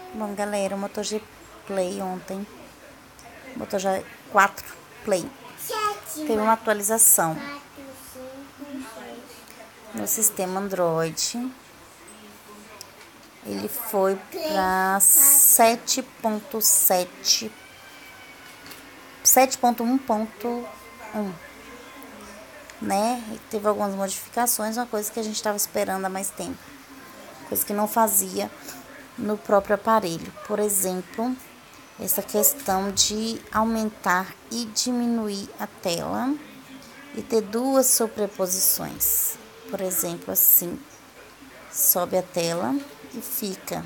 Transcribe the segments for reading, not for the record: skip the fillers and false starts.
Bom, galera, o Moto G Play ontem, Moto G4 Play, teve uma atualização no sistema Android. Ele foi para 7.1.1, né? E teve algumas modificações, uma coisa que a gente estava esperando há mais tempo, coisa que não fazia no próprio aparelho. Por exemplo, essa questão de aumentar e diminuir a tela e ter duas sobreposições. Por exemplo, assim, sobe a tela e fica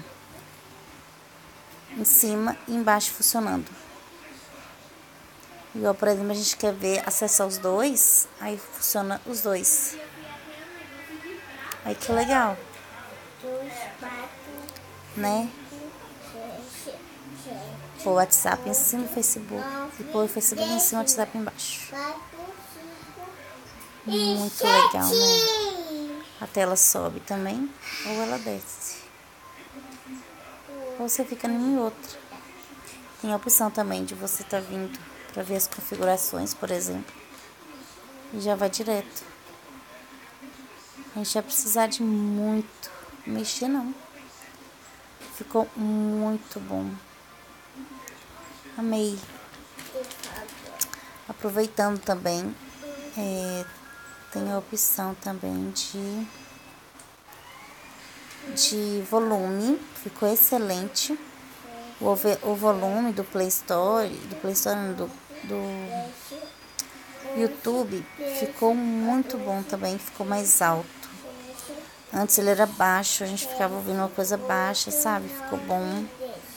em cima e embaixo funcionando. Igual, por exemplo, a gente quer ver, acessar os dois, aí funciona os dois. Aí que legal, né? Pôr o WhatsApp em cima do Facebook e pôr o Facebook em cima do WhatsApp embaixo. Muito legal, né? A tela sobe também ou ela desce. Ou você fica em uma e outra. Tem a opção também de você estar vindo para ver as configurações, por exemplo. E já vai direto. A gente vai precisar de muito mexer, não. Ficou muito bom. Amei. Aproveitando também, tem a opção também de volume. Ficou excelente. O volume do Play Store, do YouTube, ficou muito bom também, ficou mais alto. Antes ele era baixo, a gente ficava ouvindo uma coisa baixa, sabe? Ficou bom.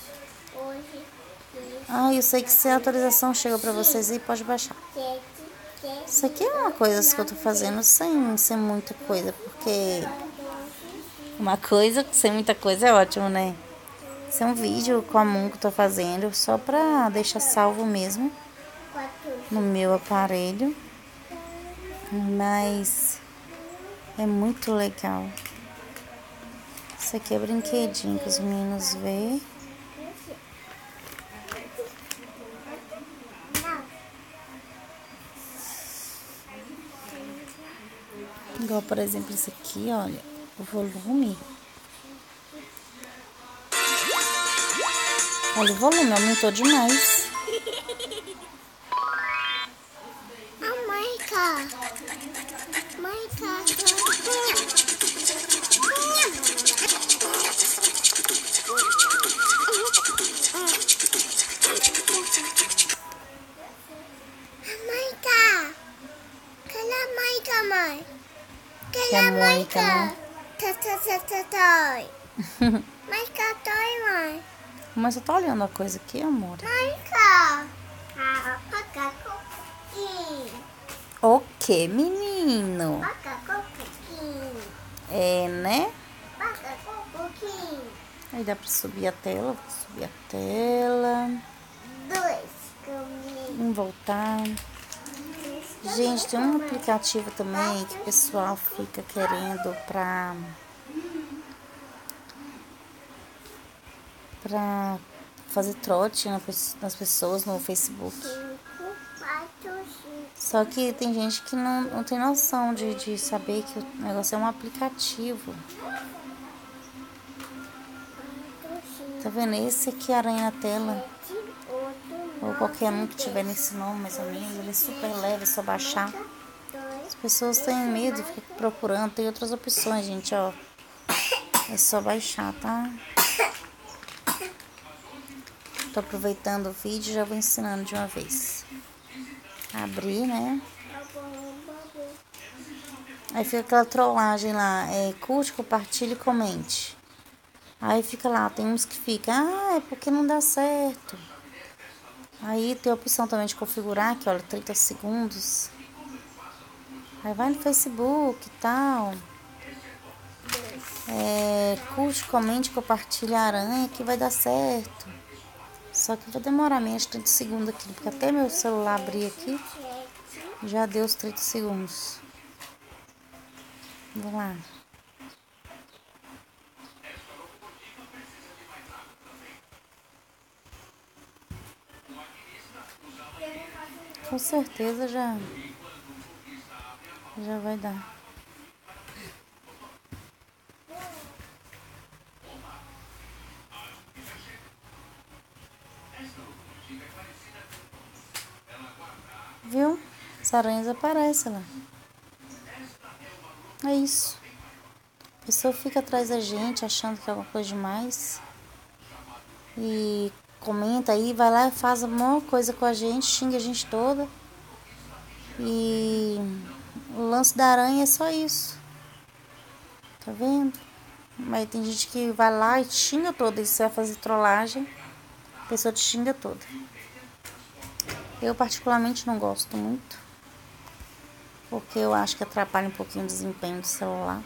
Eu sei que se a atualização chegou pra vocês aí, pode baixar. Isso aqui é uma coisa que eu tô fazendo sem muita coisa, porque uma coisa sem muita coisa é ótimo, né? Esse é um vídeo comum que eu tô fazendo, só pra deixar salvo mesmo no meu aparelho. Mas é muito legal. Isso aqui é brinquedinho que os meninos vê. Igual, por exemplo, isso aqui, olha, o volume. Olha o volume, aumentou demais. Que é Mônica, né? Mas você tá olhando a coisa aqui, amor? O que, menino? É, né? Aí dá pra subir a tela, vou subir a tela. Vamos voltar. Gente, tem um aplicativo também que o pessoal fica querendo pra fazer trote nas pessoas no Facebook. Só que tem gente que não tem noção de saber que o negócio é um aplicativo. Tá vendo? Esse aqui, Aranha na Tela, ou qualquer um que tiver nesse nome, mais ou menos, ele é super leve, é só baixar. As pessoas têm medo, ficam procurando. Tem outras opções, gente, ó. É só baixar, tá? Tô aproveitando o vídeo e já vou ensinando de uma vez. Abrir, né? Aí fica aquela trollagem lá, curte, compartilhe e comente. Aí fica lá, tem uns que ficam, é porque não dá certo. Aí tem a opção também de configurar, que olha, 30 segundos. Aí vai no Facebook e tal. Curte, comente, compartilhe a aranha que vai dar certo. Só que vai demorar menos 30 segundos aqui, porque até meu celular abrir aqui, já deu os 30 segundos. Vamos lá. Com certeza já vai dar. Viu? As aranhas aparecem lá. É isso. A pessoa fica atrás da gente achando que é alguma coisa demais. E comenta aí, vai lá e faz a maior coisa com a gente, xinga a gente toda. E o lance da aranha é só isso. Tá vendo? Mas tem gente que vai lá e te xinga toda. E você vai fazer trollagem, a pessoa te xinga toda. Eu particularmente não gosto muito, porque eu acho que atrapalha um pouquinho o desempenho do celular.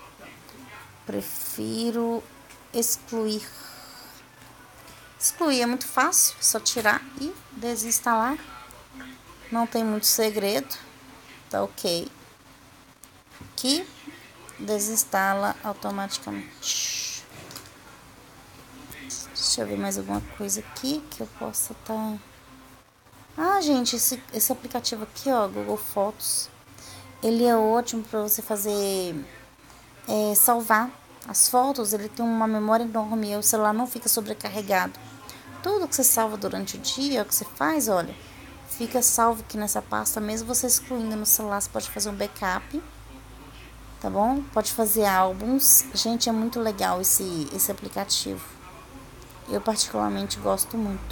Prefiro excluir. Excluir é muito fácil, só tirar e desinstalar. Não tem muito segredo, tá ok. Que desinstala automaticamente. Deixa eu ver mais alguma coisa aqui que eu possa estar... Ah, gente, esse aplicativo aqui, ó, Google Fotos, ele é ótimo para você fazer, salvar as fotos. Ele tem uma memória enorme e o celular não fica sobrecarregado. Tudo que você salva durante o dia, o que você faz, olha, fica salvo aqui nessa pasta, mesmo você excluindo no celular. Você pode fazer um backup, tá bom? Pode fazer álbuns. Gente, é muito legal esse aplicativo. Eu particularmente gosto muito.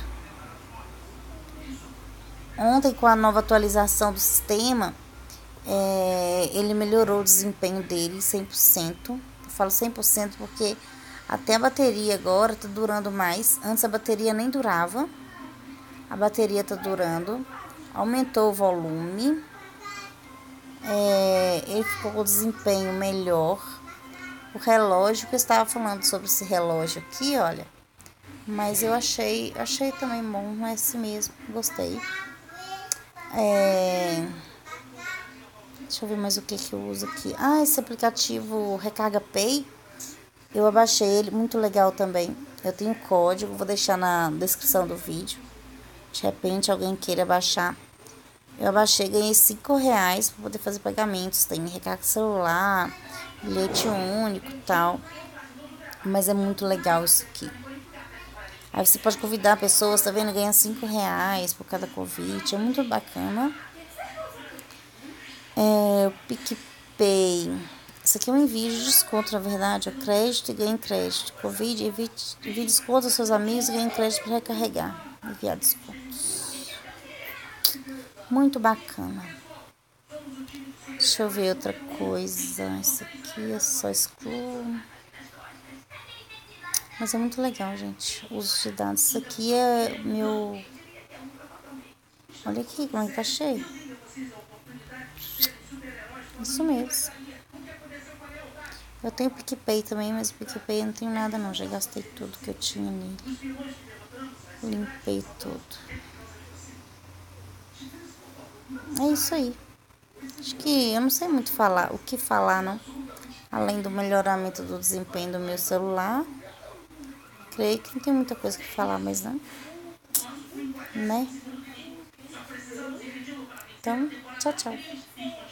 Ontem, com a nova atualização do sistema, ele melhorou o desempenho dele 100%. Eu falo 100% porque até a bateria agora tá durando mais. Antes a bateria nem durava. A bateria tá durando. Aumentou o volume. Ele ficou com o desempenho melhor. O relógio, que eu estava falando sobre esse relógio aqui, olha. Mas eu achei também bom, não é assim mesmo. Gostei. Deixa eu ver mais o que eu uso aqui. Ah, esse aplicativo Recarga Pay, eu abaixei ele, muito legal também. Eu tenho código, vou deixar na descrição do vídeo. De repente alguém queira baixar. Eu abaixei, ganhei R$5 para poder fazer pagamentos. Tem recarga celular, bilhete único e tal. Mas é muito legal isso aqui. Aí você pode convidar pessoas, tá vendo? Ganha R$5 por cada convite. É muito bacana. O PicPay. Isso aqui é um envio de desconto, na verdade. É crédito e ganha crédito. Convide, envie desconto aos seus amigos e ganhe crédito para recarregar. Enviar descontos. Muito bacana. Deixa eu ver outra coisa. Isso aqui é só excluo. Mas é muito legal, gente. Uso de dados. Isso aqui é meu... Olha aqui como é que tá cheio. Isso mesmo. Eu tenho PicPay também, mas o PicPay eu não tenho nada não. Já gastei tudo que eu tinha nele. Limpei tudo. É isso aí. Acho que eu não sei muito falar, o que falar, não. Além do melhoramento do desempenho do meu celular. Creio que não tem muita coisa que falar, mas não. Né? Então, tchau, tchau.